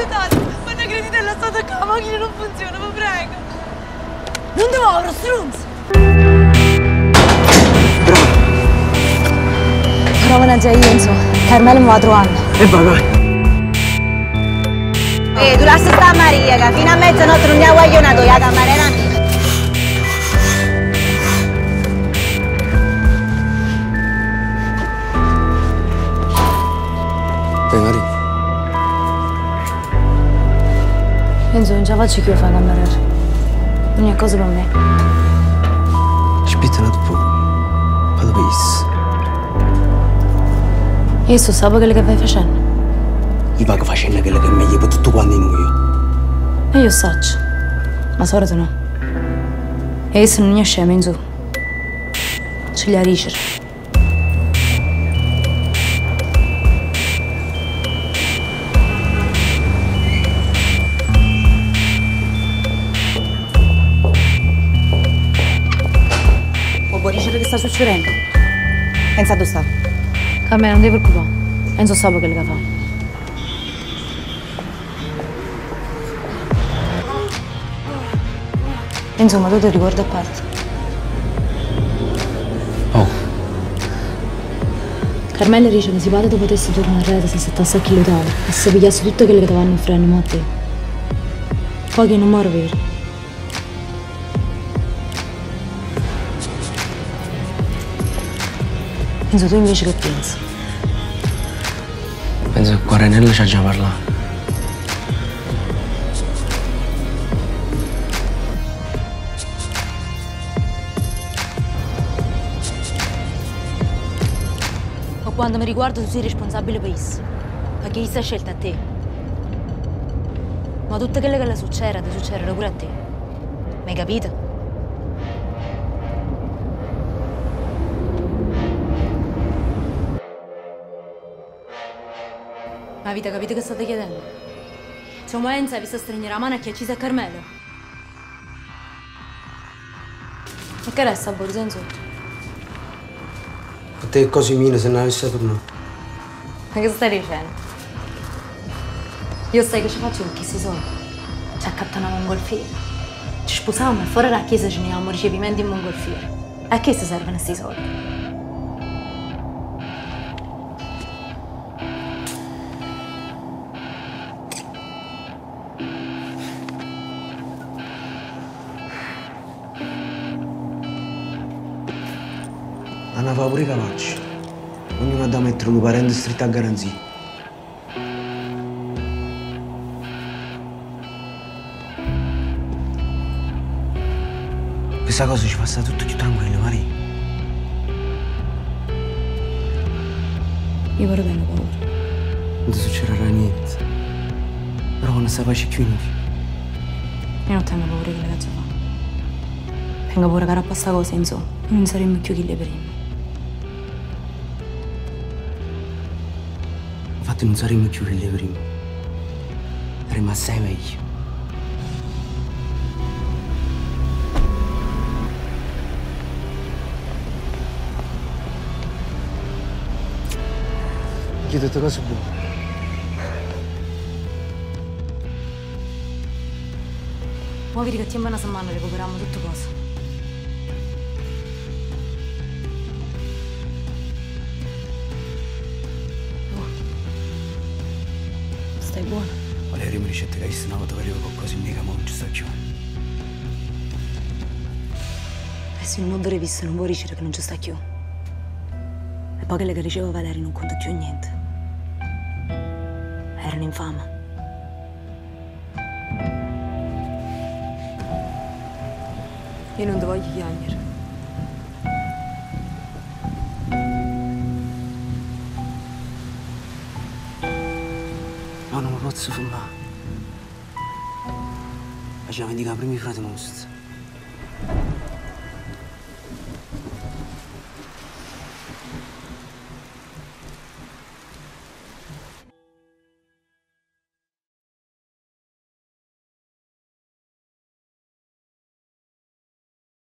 aiutate! Ma una creditella stata qua, la macchina non funziona, vi prego! Non ti muovere, stronzo! Però mannaggia io, insomma, Carmelo mi va trovando. E vai. Tu lascia sta Maria, che fino a mezzanotte non mi ha guaglionato la camarera mia. Maria. Enzo, non ce la faccio più a fare cameriere. Non è cosa per me. Aspetta un po'. Vado per isso. Io so sapere quello che vai facendo. Io vado facendo quello che è meglio per tutti quanti noi. E io saccio. Ma solito no. E adesso non è scemo, Enzo. Ce li ha ricere. Può dicere che sta succedendo? Pensa dove sta. Carmelo, non ti preoccupare. Enzo sa quello che fa. Insomma, tu ti ricordi a parte. Oh. Carmelo dice che si padre potesse tornare a rete se stasse a chilotare e se pigliasse tutte quelle che ti vanno a freno, ma a te. Poi che non muore vero. Enzo, tu invece che pensi? Penso che Quaranello ci ha già parlato. Ma quando mi riguarda tu sei responsabile per isso. Perché isso ha scelto a te. Ma tutte quelle che le succedono pure a te. Mi hai capito? Ma avete capito che state chiedendo? C'è un Enzo ha visto stringere la mano a chi ha ucciso a Carmelo. E che resta a bordo, Enzo? A te Cosimino se ne avesse tornato. Ma che stai dicendo? Io sai che ci faccio con questi soldi? Ci accattiamo un mongolfiere. Ci sposiamo e fuori dalla chiesa ci andiamo ricevimenti in mongolfiere. A che si servono questi soldi? Anna fa pure Cavacci. Ognuno ha da mettere un parente stretto a garanzia. Questa cosa ci passa tutto più tranquillo, Maria. Io però tengo paura. Non ti succederà niente. Però quando sta pace più inutile. Io non tengo paura che le cazzo fa. Tengo paura che a questa cosa, insomma, non saremmo più chi le prima. Infatti non saremmo più quelli prima. Saremmo assai meglio. Che tutte cose buone. Ora vedi che ti una settimana recuperiamo tutte cose. Stai buona? Valerio mi ricette che hai una volta che arrivo qualcosa in mica, ma non ci sta più. E se non avrei visto non vuoi dicere che non ci sta più. E poi quelle che diceva Valerio non conta più niente. Era un'infama. Io non ti voglio chiamare. Ma non mi posso fermare. Facciamo indicare prima i frati nostri.